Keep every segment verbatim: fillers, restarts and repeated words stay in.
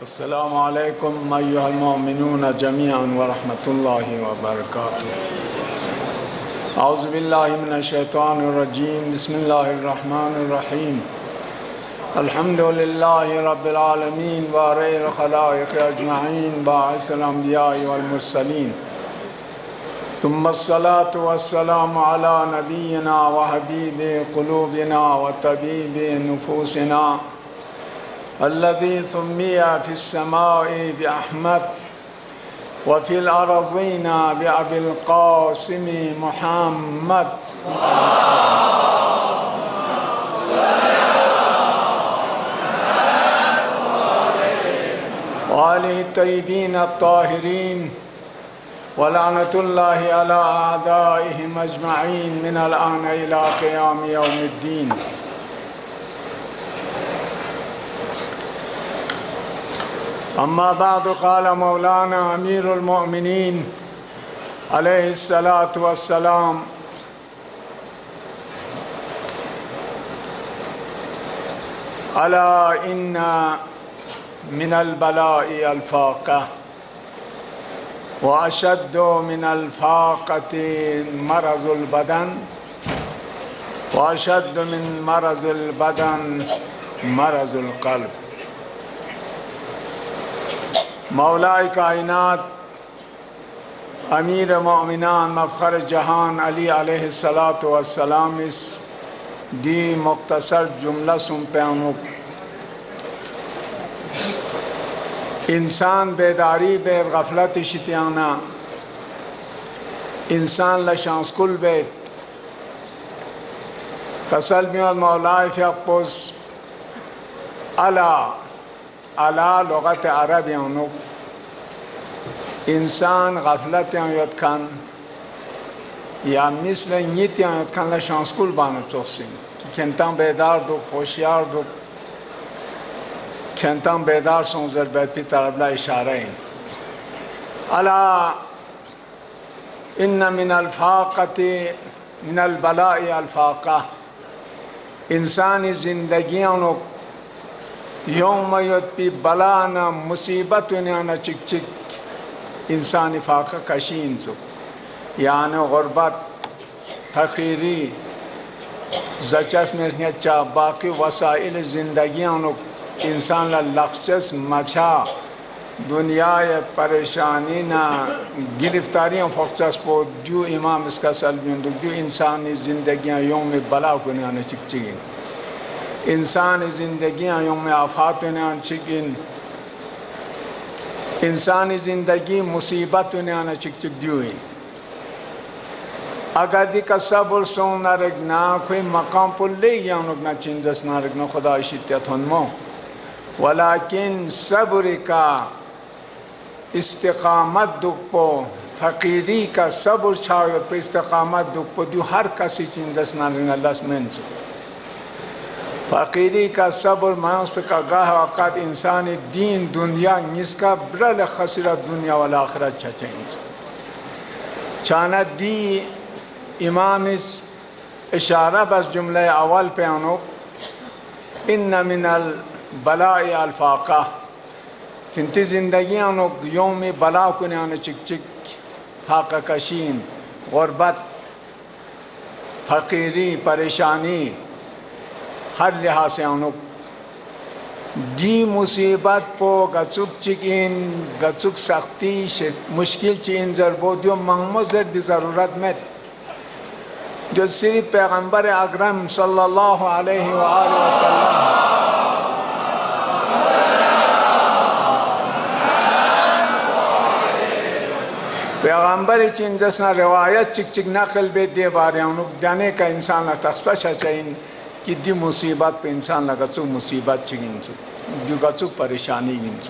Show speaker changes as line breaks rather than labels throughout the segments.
अस्सलामु अलैकुम अय्युहल मुमिनून जमीअन व रहमतुल्लाहि व बरकातुहू। औज़ु बिल्लाहि मिनश शैतानिर रजीम। बिस्मिल्लाहिर रहमानिर रहीम। अल्हम्दुलिल्लाहि रब्बिल आलमीन व रब्बिल खलाइक़ अजमईन बाइसिल अंबिया वल मुरसलीन। सुम्मस्सलातु वस्सलामु अला नबियिना व हबीबि क़ुलूबिना व तबीबि नुफूसिना अल्लज़ी सुम्मिया फ़िस्समाइ बिअहमद व फ़िल अर्ज़ीना बिअबिल क़ासिम मुहम्मद व आलिहि तय्यबीन अत्ताहिरीन व लानतुल्लाहि अला अअदाइहिम अजमईन मिनल आन इला क़ियाम यौमिद्दीन। अम्मा बाद क़ाल मौलाना अमीरुल मोमिनीन अलैहिस्सलातु वस्सलाम अला इन्ना मिनल बलाइ अल फ़ाक़ा व अशद्दु मिनल फ़ाक़ति मरज़ुल बदन व अशद्दु मिन मरज़िल बदन मरज़ुल क़ल्ब। मौलाए कायनात अमीर मोमिनान मफ़ख़र जहान अली अलैहिस्सलातु वस्सलाम इस दी मुख्तसर जुमला सुन पैनु इंसान बेदारी बे गफलत शितियाना इंसान लशांसकुल बे कसल में मौलाए फ़ियक़्पुस अला अला लुग़त अरबियानो इंसान गफलत यदखान या मिसल नीत यदखान लशांसकुल बानो चोसिन खेंता बेदार दो होशियार दो खेंता बेदार सोजर बैठी तरबला इशारा अला इन्ना मिनल फ़ाक़ति मिनल बलाइ अल फ़ाक़ा। इंसानी ज़िंदगियों यौम युत्पी बलाना मुसीबत ना चिक चिक इंसानी फ़ाक़ा कशीन सो यानी गुर्बत फ़कीरी ज़चस में चा बाकी वसाइल ज़िंदगियों इंसान लक्ष्यस मचा दुनिया परेशानी ना गिरफ्तारियों फ़क्चस पो जो इमाम इसका सलबियों जो इंसानी ज़िंदगियाँ यौम बला को ना चिक चिक इंसानी ज़िंदगियाँ यौम आफ़ात ना चिकिन इंसानी ज़िंदगी मुसीबत ना चिक चिक दियों अगर दी का सब्र सो ना रखना कोई मकाम पर ले या ना चिंजस ना रखना खुदा इश्तियात हन्मो वलाकिन सब्र का इस्तिक़ामत दुख पो फ़कीरी का सब्र छाओ पे इस्तिक़ामत दुख पो दियो हर कसी चिंजस ना रखना लस्में से फ़कीरी का सब्र मायूस पे का गाह वक़्त इंसानी दीन दुनिया इसका ब्रल खसरा दुनिया वाला आखिरत चचेंगे चाना दी इमाम इस इशारा बस जुमले अवल पे अनो इन्ना मिनल बलाइ अल फ़ाक़ा किंतु ज़िंदगी अनो यौम बला को ने चिक चिक फ़ाक़ा कशीन गुर्बत फ़कीरी परेशानी हर लिहाज से अनु दी मुसीबत पो गचुक चिकिन गचुक सख्ती मुश्किल चीन ज़रबो दियो महमूज़ भी ज़रूरत में जो सिर्फ पैगंबर अकरम सल्लल्लाहु अलैहि वसल्लम पैगंबर चीन जसना रिवायत चिक चिक नकल बे दे बारे जाने का इंसान तस्पशा चाहिए कि दी मुसीबत पे इंसान लगचु मुसीबत चिगिंचु जो गचु परेशानी गिंचु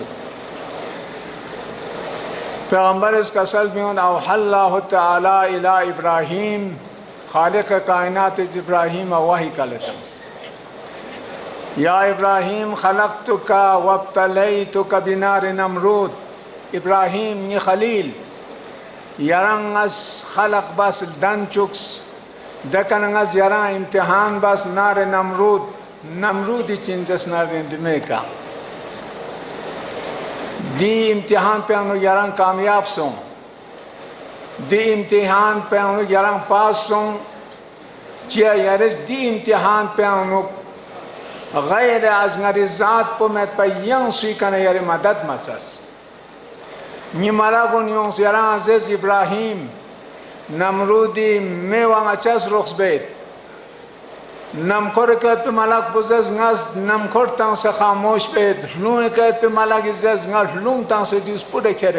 पैगंबर इस कसल में अल्लाह तआला इला इब्राहीम खालिक कायनात इब्राहीम वही कलतंस या इब्राहीम खलक़तुका वब्तलैतुका बिनार नमरूद। इब्राहीम ये खलील यरंगस खलक बस दन चुक्स दकनंगस यरा इम्तिहान बस नार नमरूद नमरूद चिंजस नार दिमे का दी इम्तिहान पे हम यारंग कामयाब सों दी इम्तिहान पे हम यारंग पास सों चिया यारिस दी इम्तिहान पे हम गैर अजनरी ज़ात पे मैं पे यंग सी कने यारे मदद मचस निमरा गुन यंग यारंग अज़ीज़ इब्राहिम नमरूदी में वांग अचस रुख्स बेत नमखोर कहत पे मलाक बुज़ज़ ngaz नमखोर तां से खामोश बेत लूं कहत पे मलाक इज़्ज़ज़ ngaz लूं तां से दिस पुरे खेरे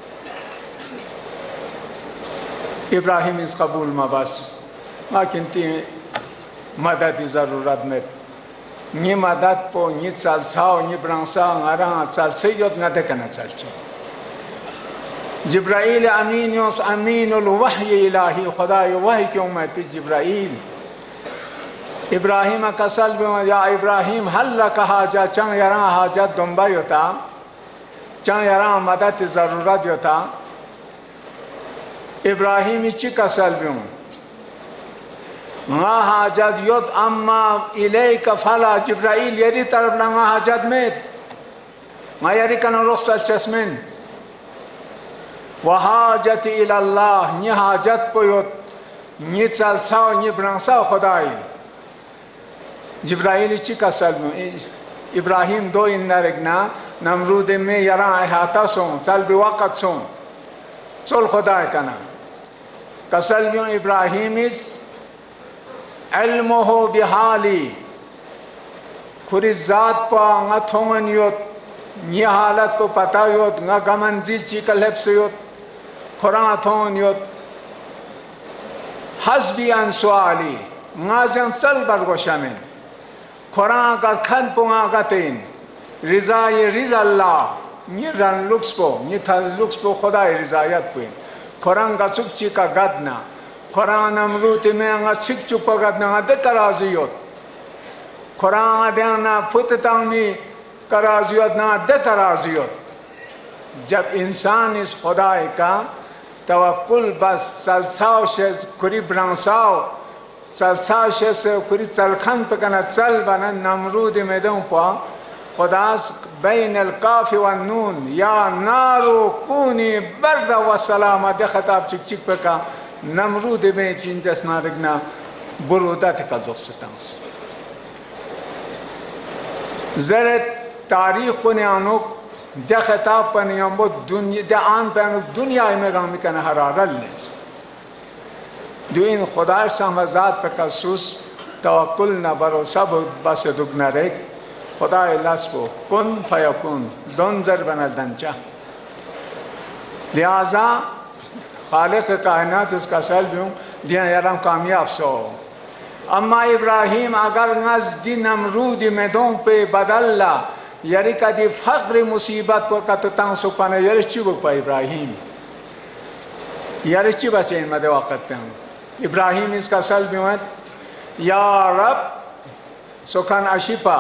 इब्राहिम इस कबूल मा बस मा किंती मदद की ज़रूरत में ये मदद पो ये चल छाओ ये ब्रांसा आरा चल से योद नदे करना चलचे जिब्राइल अमीन योस अमीन उल वही इलाही खुदा यो वही क्यों मैं पी जिब्राइल इब्राहिम कसल भी या इब्राहिम हल्ला कहा जा चंग यारा हाजत दुम्बा योता चंग यारा मदद की ज़रूरत योता इब्राहिम इची कसल भी हूँ हाँ हाजत योत अम्मा इले कफला जिब्राइल यरी तरफ लंगा हाजत में मैं यरी कनो रुख्सत चस्मिन वहाजत इल्लाह ये हाजत पे योत ये चलसाओ ये ब्रांसाओ खुदाई जिब्राइल इची कसल में इब्राहिम दो इंदरगना नमरूद में यरा अहाता सों चल बिवाकत सों चल खुदा कना कसल में इब्राहिम इस इल्म हो बिहाली खुरी ज़ात पा ngथोंगन योत ये हालत को पता योत न गमन जी चिकल हेप से योत खुरा थोन योत हस्बी अंसवाली ngazan चल बरगोशामिन खुरा का खन पुंगा गतीन रिजा ये रिजा अल्लाह ये रन लुक्स पो ये था लुक्स पो खुदा रिजायत पे खुरा का चुकची का गदना खुरा नमरूत में अंगा चिक चुपा गदना दे कराजियोत खुरा देना फुततांगी कराजियोत ना दे कराजियोत जब इंसान इस खुदा का तवक्कुल बस चलसाओ से कुरी ब्रांसाओ चलसाओ से कुरी चलखन पे कना चल बना नमरूद में दूं पा खुदा बैन अलकाफ़ व नून या नारो कूनी बर्द व सलामा दे खताब चिक चिक पे का नमरूद में चिंजस नारगना बुरुदा ते का जोक्सतांस ज़रे तारीख़ को ने आनुक दे खताब पर नियमो दुनिया दे आन पे आनुक दुनिया में गामी कना हरारल लेस दो इन खुदा समझात पे कसूस तवक्कुल न भरोसा बस दुगना रे खुदा लस्बो कुन फयकुन दोनजर बनल दंचा लिहाजा खालिक कायनात उसका सल्ब हूँ दिया यारम कामयाब सो अम्मा इब्राहिम अगर नज़दी नमरूद में दों पे बदल्ला यारी का दी फ़क्र मुसीबत को का तो तां सुपाने यारी चुबक पा इब्राहिम यारी चुबा चेन मदे वक़्त पे हूँ इब्राहिम इसका सल्ब हूँ या रब सुखान अशिपा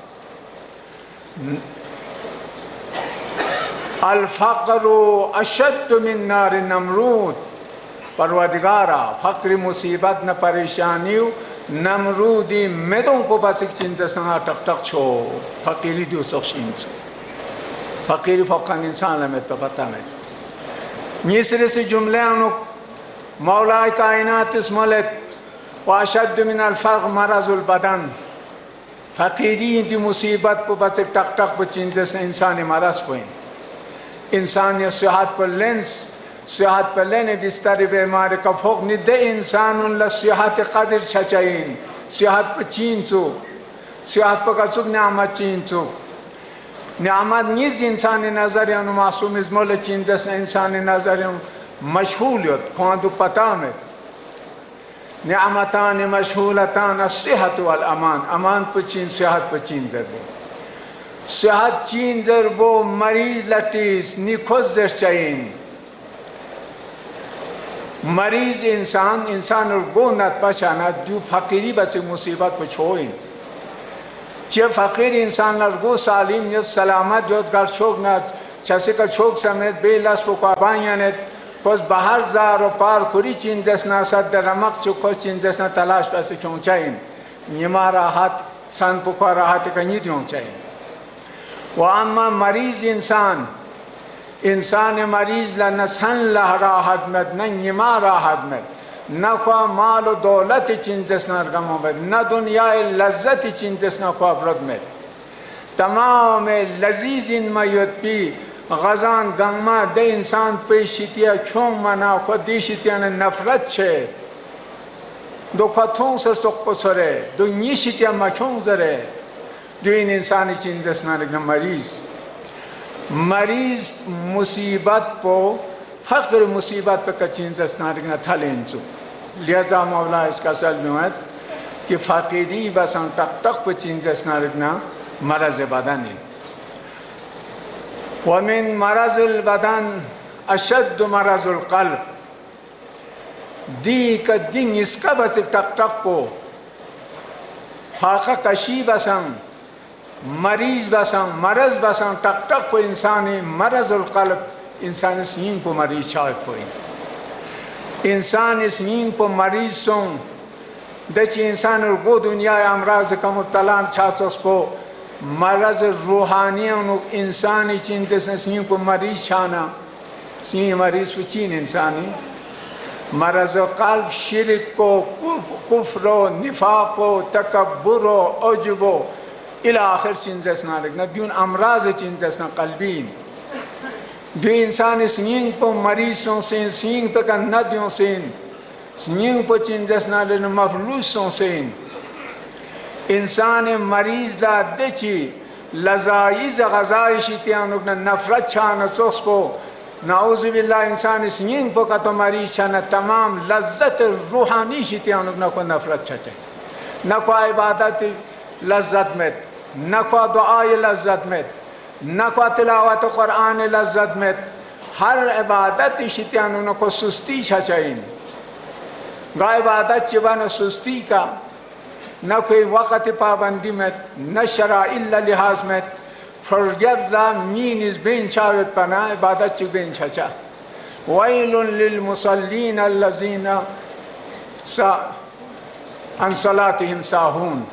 अल-फ़क़्रु अशद्दु मिन नार नमरूद परवदिगारा फ़क्र मुसीबत न परेशानियों नमरूदी मेदों को बस एक चिंता संगा टक टक छो फ़कीरी दो सोचिंच फ़कीरी फ़क्कान इंसान लमें तो पता नहीं निसरे से जुमले अनुक मौला कायनात इसमलेत वाशद्दु मिन अल-फ़क़्र मरज़ुल बदन फ़कीरी दी मुसीबत को बस एक टक टक पर चिंता से इंसानी मरज़ पोइन इंसान ये सेहत पर लेंस सेहत पर लेने बिस्तर बीमारी का फोक निदे इंसान उन सेहत कदर छचाइन सेहत पर चीन चो सेहत पर कचुक न्यामत चीन चो न्यामत निज इंसानी नजर यानु मासूम इस्मोले चीन जैसे इंसानी नजर यानु मशहूलियत खांदु पता में न्यामतान मशहूलतान सेहत वाल अमान अमान पर चीन सेहत पर चीन जरूर सेहत चीन जरबो मरीज लटीस निखोज जर्चाइन मरीज इंसान इंसान और गो नत पछाना जो फ़कीरी बस मुसीबत पर छोइन चे फ़कीर इंसान और गो सालिम ये सलामत जो घर छोक न छसे का छोक समेत बेलस को काबाइयाँ ने कुछ बाहर जार और पार खुरी चीन जैसना सद रमक चुको चीन जैसना तलाश पैसे क्यों चाहिए ये मारा हाथ सन पुकारा हाथ कहीं क्यों चाहिए वह अम्मा मरीज इंसान इंसान मरीज ला न सन ला राहत में न निमा राहत में न ख्वा माल व दौलत चिंतस न गमों में न दुनिया लज्जत चिंतस न ख्वा अफरद में तमाम लजीज इन मयुत पी गजान गंगमा दे इंसान पे शितिया क्यों मना को दी शितिया ने नफरत छे दो खतों से सुख पसरे दो नी शितिया मक्यों जरे जो इन इंसानी चिंतस न लगना मरीज मरीज मुसीबत पो फ़क्र मुसीबत पे कचिन जस्नारिकना था लेंचु लिहाजा मौला इसका सल्लुमत कि फ़कीरी बसन तक तक पे चिन जस्नारिकना मरज़ बदनी वमिन मरज़ुल बदन अशद्दु मरज़ुल क़ल्ब दी का दिन इसका बस तक तक पो फ़ाक़ा कशी बसन मरीज बसन मरज़ बसन टक टक को इंसानी मरज़ुल क़ल्ब इंसान सीन को मरीज शायद कोई इंसान सीन को मरीज सों दची इंसान को दुनिया अमराज का मुब्तला छात्र को मरज़ रूहानियों इंसानी चिंते से सीन को मरीज छाना सीन मरीज को चीन इंसानी मरज़ क़ल्ब शिरक को कुफ्र निफाक़ो तकब्बुरो उज्बो इला आखिर चिंतस ना लगना दून अमराज चिंतस ना कल्बीन दो इंसान सिंग पर मरीजों से सिंग पर का नदियों से सिंग पर चिंतस ना लेना मफलूसों से इंसान मरीज ला देची लजाइज गजाइश इत्यानु न नफरत छाना सोस्पो नाउज़ुबिल्लाह इंसान सिंग पर का तो मरीज छाना तमाम लज्जत रूहानी इत्यानु न को नफरत छाचे न को इबादत लज्जत में न ख्वा दुआ लज्जत में न ख्वा तिलावत कुरान लज्जत में हर इबादत शित्यान को सुस्ती छचाइन गा इबादत चिबन सुस्ती का न कोई वक़्त पाबंदी में न शरा इल्ला लिहाज में फरजब्ला मीन इस बेन चावत पना इबादत चि बेन छचा वैलुन लिल मुसल्लीन अल्लज़ीना सा अन सलातिहिम साहून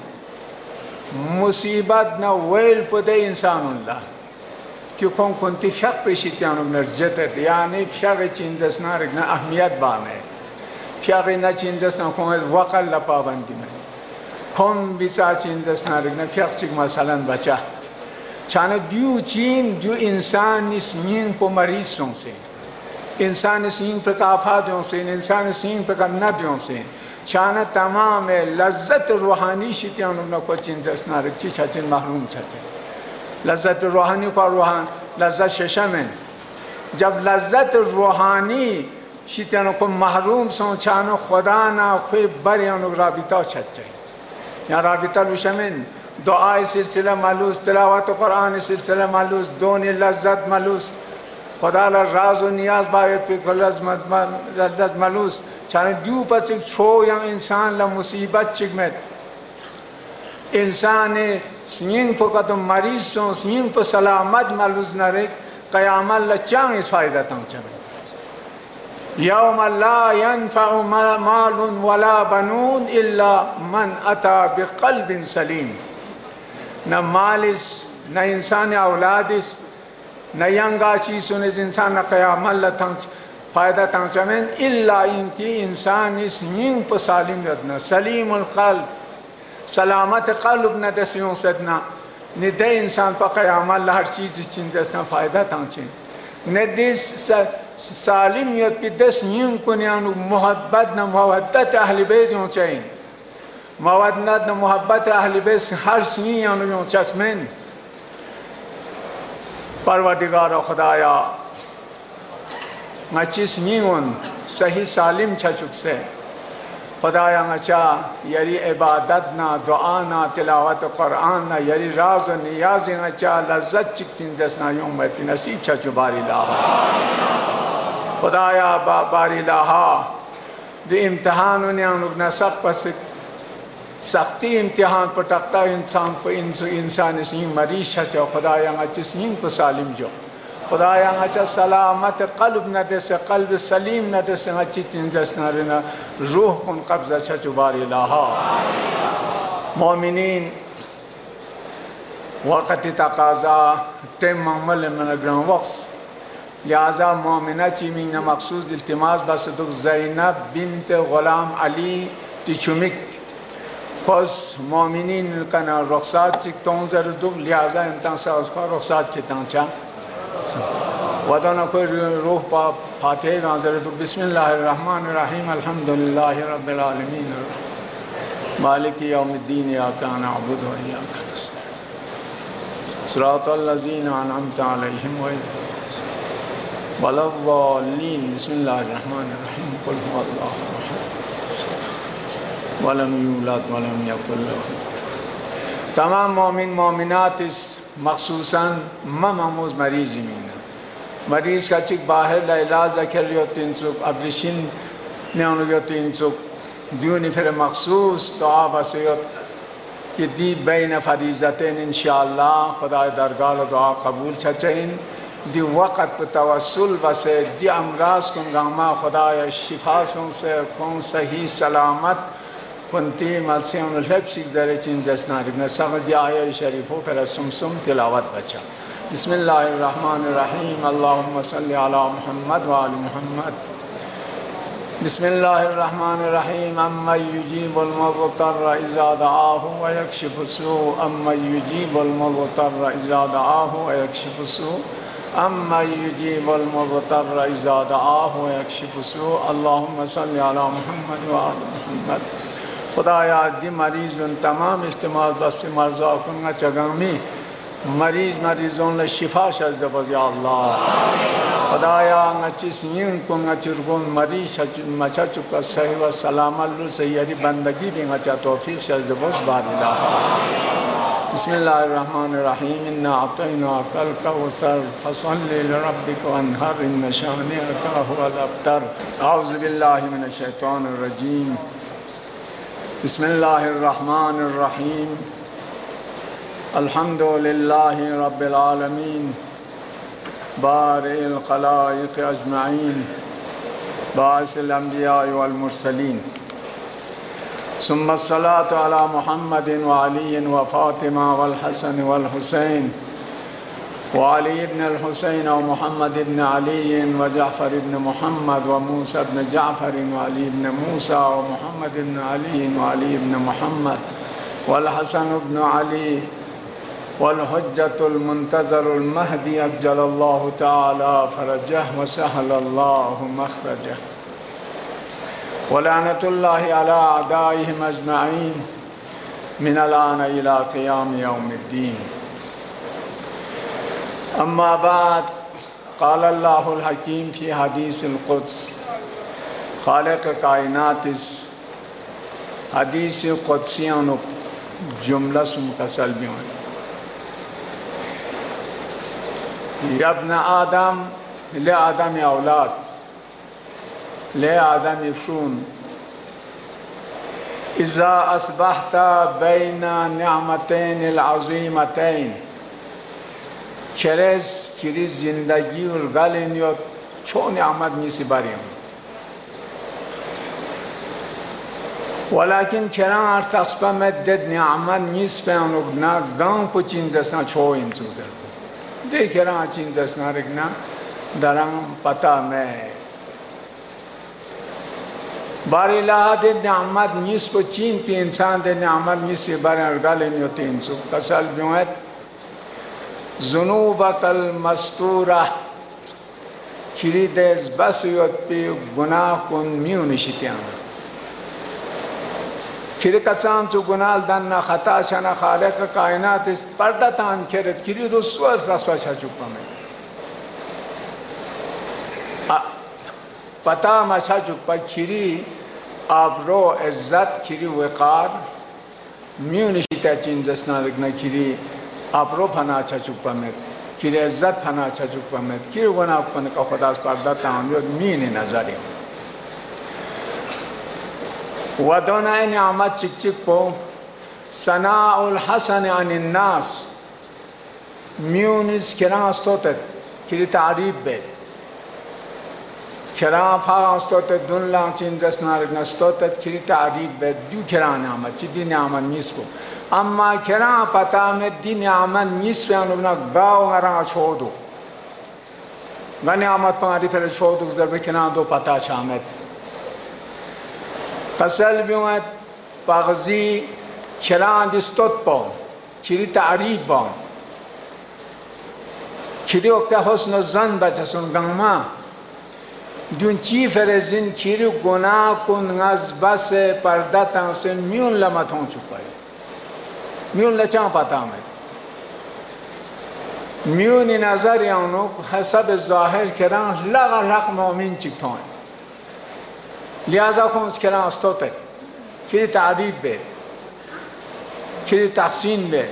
मुसीबत न वेल पदे इंसानुल्लाह क्यों कौन कुंती फ़्याक पेशित्यानु नर्जत यानी फ़्याक चिंतस ना रखना अहमियत बाने फ़्याक ना चिंतस ना कौन वक़ल लपाबंदी में कौन बिचा चिंतस ना रखना फ़्याक चिक मसलन बचा चाने दियो चीन जो इंसान इस नींद को मरीज़ों से इंसान इस नींद पे काफ़ादियों से इंसान इस नींद पे का नदियों से चाना तमाम लज्जत रूहानी शित्यानु न को चिंतस ना रखी छचिन महरूम छचे लज्जत रूहानी को रूहान लज्जत शेषमें जब लज्जत रूहानी शित्यानु को महरूम सो चानो खुदा ना कोई बरियानु राबिता छचे या राबिता लुशमें दुआ सिलसिला मालूस तिलावत कुरान सिलसिला मालूस दोनी लज्जत मालूस खुदा ला राज व नियाज बायत पे लज्जत मालूस चाहे दू पचिक छो या इंसान ला मुसीबत चिक में इंसान सिंग पर का तो मरीजों सिंग पर सलामत मालूस न रहे क़यामत ला चांग इस फायदा तंग चले यौम ला यनफ़उ मालुन वला बनून इल्ला मन अता बिक़ल्बिन सलीम न मालिस न इंसान औलादिस न यंगा चीज़ इंसान न क़यामत ला तंग फ़ायदा तंचमें इल्ला इनकी इंसान इस नींद पर सालिम यदना सलीमुल क़ल्ब सलामत क़ल्ब न दसियों सदना निदे इंसान पर क़यामत ला हर चीज़ चिंतसना फ़ायदा तंचें नदिस सालिम यद की दस नींद को न्यानु मोहब्बत न मोहब्बत अहल बैत हों चाहिए मवदत न मोहब्बत अहल बैत हर सी यानु चश्में परवरदिगार खुदाया मचिस नींगुन सही सालिम छचुक से खुदाया मचा यरी इबादत ना दुआ ना तिलावत कुरान ना यरी राज नियाज मचा लज्जत चिकिन जसना यूं मती नसीब छचु बारी लाहा खुदाया बा बारी लाहा दे इम्तिहान उन्हें न सब पस सख्ती इम्तिहान पर टकता इंसान पर इंसान इस मरीज छचो खुदाया मचिस नींग पर सालिम जो खुदाया अच्छा सलामत क़ल्ब न दे से क़ल्ब सलीम न दे से अच्छी चिंतस न रहना रूह कुन कब्ज़ा छचुबारी लाहा मोमिनीन वक़्त तकाज़ा टेम ममल मन ग्रह वक्स लिहाजा मोमिना चीमिंग न मखसूस इल्तिमास बस दुख ज़ैनब बिन्त ग़ुलाम अली तिचुमिक खोस मोमिनीन का ना रुखसात चिक तोंजर दुख लिहाजा इंता सा उसका रुखसात चितांचा वदना कोई रूह पा फाते नाज़र दुख बिस्मिल्लाहिर्रहमानिर्रहीम अल्हम्दुलिल्लाहि रब्बिल आलमीन मालिक यौमिद्दीन इय्याका नअबुदु व इय्याका नस्तईन सिरातल लज़ीना अनअमता अलैहिम गैरिल वलद्दाल्लीन बिस्मिल्लाहिर्रहमानिर्रहीम कुल हुवल्लाहु अहद वलम यूलद वलम यकुल लहू तमाम मोमिन मोमिनात इस मखसूसन ममूज मरीज मीन मरीज का चिक बाहर ला इलाज रखे लियो तीन सुख अब्रिशिन ने उनको तीन सुख दूनी फिर मखसूस दुआ वसीयत कि दी बैन फरीज़तैन इंशाअल्लाह खुदा दरगाह दुआ कबूल छचैन दी वक़्त पर तवस्सुल वसे दी अमराज कुन गामा खुदा शिफासों से कौन सही सलामत कुंती मलसे उन लफ्ज़ ज़रे चिन जस्ना रिबन सब दिया शरीफों पर सुमसुम तिलावत बचा बिस्मिल्लाहिर्रहमानिर्रहीम अल्लाहुम्मा सल्लि अला मुहम्मद व आलि मुहम्मद बिस्मिल्लाहिर्रहमानिर्रहीम अम्मा युजीबुल मुज़्तर्र इज़ा दआहु व यक्शिफु स्सूअ अम्मा युजीबुल मुज़्तर्र इज़ा दआहु व यक्शिफु स्सूअ अम्मा युजीबुल मुज़्तर्र इज़ा दआहु व यक्शिफु स्सूअ अल्लाहुम्मा सल्लि अला मुहम्मद व आलि मुहम्मद खुदाया दी मरीज़ उन तमाम इस्तेमाल बस मर्ज़ा कुंगा चगामी मरीज़ मरीज़ों ले शिफा शज़ बज़िया अल्लाह खुदाया नचिस यूं कुंगा चुरगुन मरीज़ मचा चुका सही व सलामत लु सही बंदगी भी मचा तौफीक शज़ बज़ बारिला बिस्मिल्लाहिर्रहमानिर्रहीम इन्ना अतैनाकल कौसर फसल्लि लिरब्बिका वन्हर इन्न शानिअका हुवल अब्तर औज़ु बिल्लाहि मिनश शैतानिर रजीम बिस्मिल्लाहिर्रहमानिर्रहीम अल्हम्दुलिल्लाहि रब्बिल आलमीन बारिल खलाइक़ अजमईन बासिल अंबिया वल मुरसलीन सुम्मा सलातु अला मुहम्मदिन व अली व फातिमा वल हसन वल हुसैन व अली इब्न अल हुसैन व मुहम्मद इब्न अली व जाफ़र इब्न मुहम्मद व मूसा इब्न जाफ़र व अली इब्न मूसा व मुहम्मद इब्न अली व अली इब्न मुहम्मद वल हसन इब्न अली वल हुज्जतुल मुंतज़रुल महदी अज्जलल्लाहु तआला फरजह व सहलल्लाहु मखरजह व लानतुल्लाहि अला अदाइहिम अजमईन मिनल आन इला क़ियाम यौमिद्दीन अम्मा बाद क़ाल अल्लाहुल हकीम फ़ी हदीसिल क़ुद्स खालिक़ कायनात इस हदीस क़ुद्सियां जुमला मुकसल भी हैं यब्न आदम ले आदम औलाद ले आदम इफ़शून इज़ा अस्बहता बैना निअमतैन अज़ीमतैन चरेस किरिस जिंदगी और गालिन यो छो नियामत नीसी बारियों वलाकिन चरा अर्थ अक्सपा में देद नियामत नीस पे अनुगना गांव पुचिन जैसा छो इंचुज़र देख रहा चिन जैसा रखना दरंग पता में बारिला दे नियामत नीस पुचिन की इंसान दे नियामत नीसी बारियों गालिन यो तीन सु कसल ब्योंत ज़ुनूबकल मस्तूरा खिरीदेज़ बस योत्पी गुनाह कुन म्यूनिशित्याना खिरी कसाम चु गुनाह दन्ना खता शना खालिक़ कायनात इस पर्दा तान खेरत खिरी तो स्वर रस्वा छुपा में पता मचा चुपा खिरी आबरो इज्जत खिरी वक़ार म्यूनिशित्या चिन जस्ना रखना खिरी आबरो फना अच्छा चुपा में खिरी इज्जत फना अच्छा चुपा में खिरी गुनाह कुन का खुदा पर्दा तान यो मीन नज़र वदोना नियामत चिक चिक पो सनाउल हसन अनिन्नास म्यूनिस किरा अस्तोtet किरी तारीफ बेद किरा फा अस्तोtet दुन लांग चिन जस्नार नस्तोtet किरी तारीफ बेद दू किरा नियामत चिदी नियामत निस्को अम्मा किरा पता में दी नियामत निस्वे अनुना गाँव गरा छोड़ो Gani amat pangari fer şoğduk zerbe kina do pata şamet. Kasal biyuat pagzi kiran distot bon, kiri ta'rib bon. Kiri o ka husn zan bachasun gangma. Dunchi ferezin kiri guna kun ngaz base pardatan se miun lama thon chupai. Miun la cha pata met. میونی نظری آنو حسب ظاهر کران لغا لغ مومن چکتان لہذا کنس کران استوتک کری تعریب بید کری تحسین بید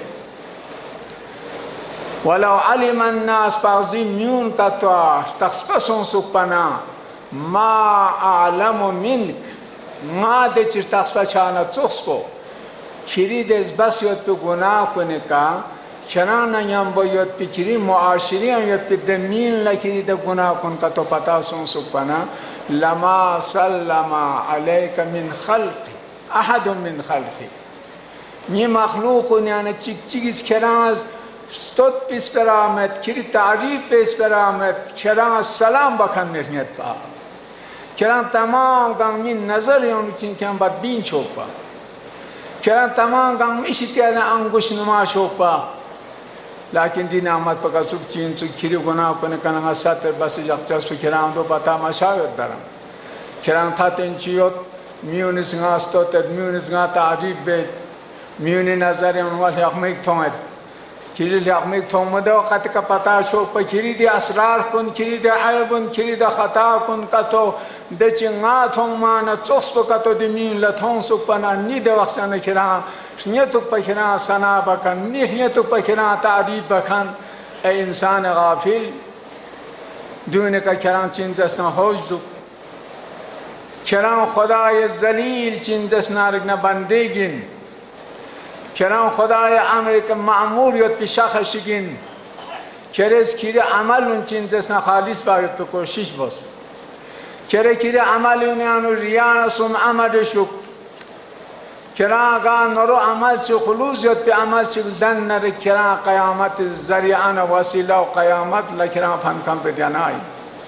ولو علم الناس پاغزی میون کتوا تخصپسون سکپنا ما اعلم منک ما ده چیر تخصپا چانا چخصپو کری دز بس یاد پی گناه کنه که چنان نیم باید پیکری معاشری یا پیدمین لکری ده گناه کن که تو پتا سون سپنا لما سلم علیک من خلقی احد من خلقی نی مخلوق یعنی چیک چیز کران ستوت پیس برآمد کری تعریف پیس برآمد کران سلام بکن نرنیت با کران تمام گام من نظر یعنی چین کم با بین چوپا کران تمام گام میشتی یعنی انگوش نما چوپا लेकिन दिन अहमद पका सुख चीन सुख खिरी गुना अपने कनंगा सातर बस जगचा सुख किरां दो पता मशावत दरम किरां था तेंचियोत म्यूनिस गास्तो तद म्यूनिस गा तारीफ बे म्यूनि नजर उनवाल हकमिक थोंत खिरी हकमिक थों मदो कत का पता शो प खिरी दे असरार कुन खिरी दे आयबुन खिरी दे खता कुन कतो दे चिंगा थों मान चोस प कतो दे म्यून ल थों सुख पना नि दे वक्सन किरां नियतुक पखना सना बखन नियतुक पखना तारीफ बखन ए इंसान गाफिल दुनिया का किरां चीन जसना होजदु किरां खुदाय जलील चीन जसना रगना बंदेगिन किरां खुदाय अमर का मामूरियत पे शाखशिगिन केरेस किरे अमल उन चीन जसना खालिस बायत पे कोशिश बस केरे किरे अमल उन अनु रियाना सुम अमर शुक किरां का नरो अमल से खुलूसियत पे अमल से जन नर किरां क़यामत ज़रियाना वसीला क़यामत लकिरां फन कम पे दिनाई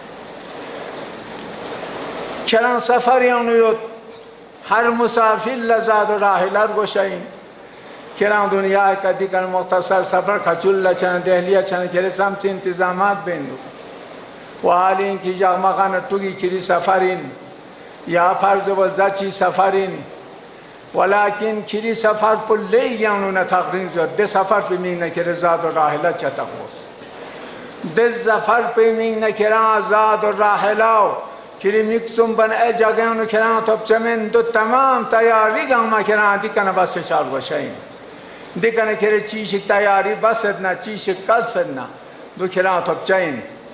किरां सफरियों नियत हर मुसाफिर लज़ाद राहिलर गोशाइन किरां दुनिया का दिकर मुख्तसर सफर खचुल लचन दहलिया चन किरे समत इंतजामात बेंदु वालिन की जगमगान टुगी किरी सफरिन या फर्ज वज़ाची सफरिन वलाकिन खिरी सफर फुल्ले यानु न तकरीर जो दे सफर पे मिंग न करे ज़ाद और राहिला चतकोस दे सफर पे मिंग न करे ज़ाद और राहिलाओ खिरी मिक्सुम बन ए जगह न करे तो चमें दो तमाम तैयारी गामा करे दिकन बस शाल वशाइन दिकन करे चीज़ तैयारी बस ना चीज़ कल सदना दो करे तो चाइन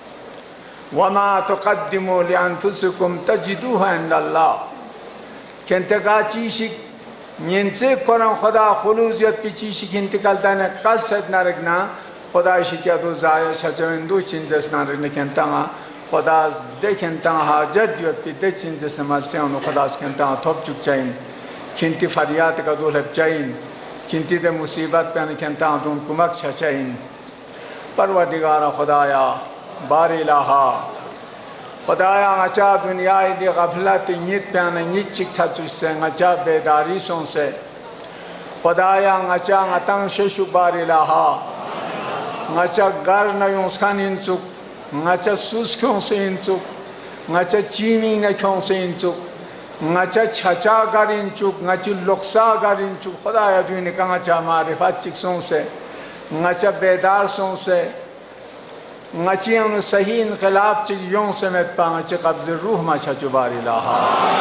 वमा तुक़द्दिमू लिअन्फुसिकुम तजिदूहा इंदल्लाह केंते का चीज़ निंसे कोरं खुदा खुलूसियत पिची शिकिंतिकल दाने कल सद नरगना खुदा शिकिया दो जाया शजवेंदु चिंजस नरगने केंतांगा खुदा देखेंतांगा हाजत दियत पि दे चिंजस मलसे उन खुदा केंतांगा थोप चुक चाइन किंती फरियाद का दो लब चाइन किंती दे मुसीबत पे ने केंतांगा दून कुमक चाइन परवरदिगार खुदाया बारिलाहा खुदाया अच्छा दुनिया दी गफलत नित प्यान नित शिक्षा चुसे अच्छा बेदारी सों से खुदाया अच्छा अतंग शेषु बारिलाहा अच्छा घर न यूंसखान इंचुक अच्छा सुस्क्यों से इंचुक अच्छा चीनी न क्यों से इंचुक अच्छा छचा घर इंचुक अच्छा लुक्सा घर इंचुक खुदाया दुनिया का अच्छा मारिफत चिक्सों से अच्छा बेदार सों से ngachiyang sahih inqilab chi yong semet pa chi qabz ruh ma cha chubari laha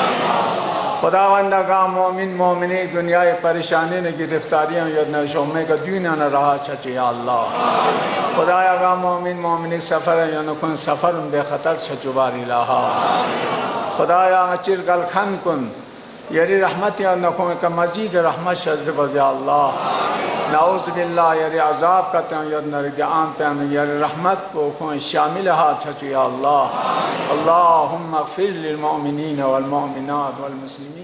खुदावंदा का मोमिन मोमिने दुनिया परेशानी ने गिरफ्तारियां यदना शोमे का दुनिया न रहा छचे या अल्लाह खुदाया का मोमिन मोमिने सफर या न कोन सफर बेखतर छचुबारी लाहा खुदाया अचिर गल खन कुन यरी रहमत या न कोन का मजीद रहमत शज वजा अल्लाह नाउज़ बिल्लाह यरी अजाब का तन यदना रियान पे यरी रहमत को कोन शामिल हा छचे या अल्लाह अल्लाहुम्मा ग़फिर लिल मुमिनीन वल मुमिनात वल मुस्लिमीन